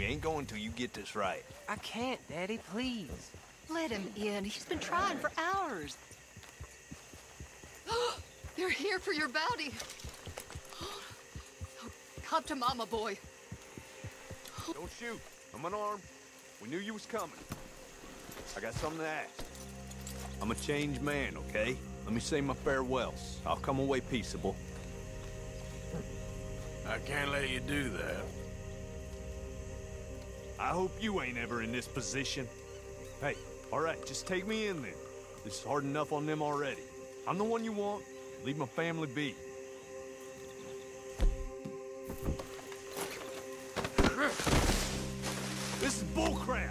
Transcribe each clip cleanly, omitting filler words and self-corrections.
ain't going till you get this right. I can't, Daddy, please. Let him in. He's been trying for hours. They're here for your bounty. Come to Mama, boy. Don't shoot. I'm unarmed. We knew you was coming. I got something to ask. I'm a changed man, okay? Let me say my farewells. I'll come away peaceable. I can't let you do that. I hope you ain't ever in this position. Hey, all right, just take me in then. This is hard enough on them already. I'm the one you want. Leave my family be. This is bullcrap.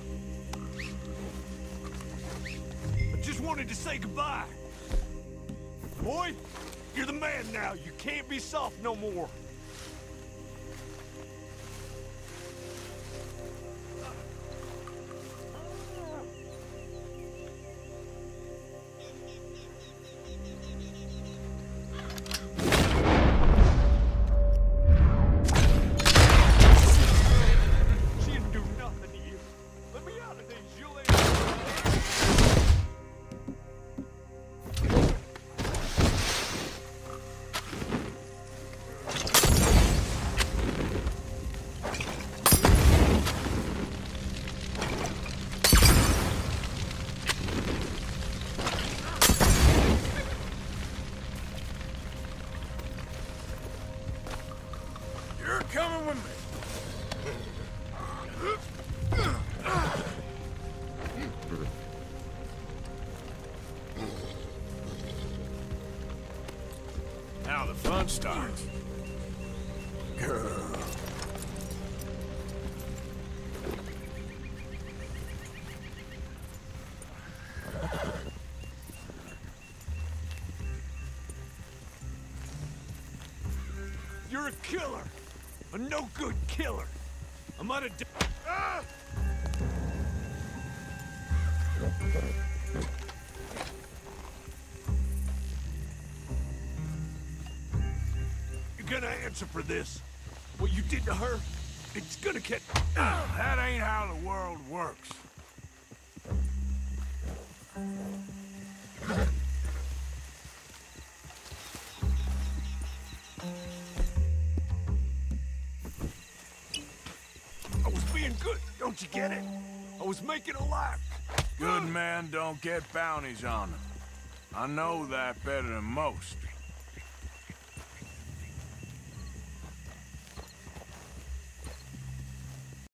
I just wanted to say goodbye. Boy, you're the man now. You can't be soft no more. Coming with me. Now the fun starts. Girl. You're a killer. A no-good killer. I'm on a... You're gonna answer for this. What you did to her, it's gonna catch... That ain't how the world works. I was being good, don't you get it? I was making a life. Good men don't get bounties on them. I know that better than most.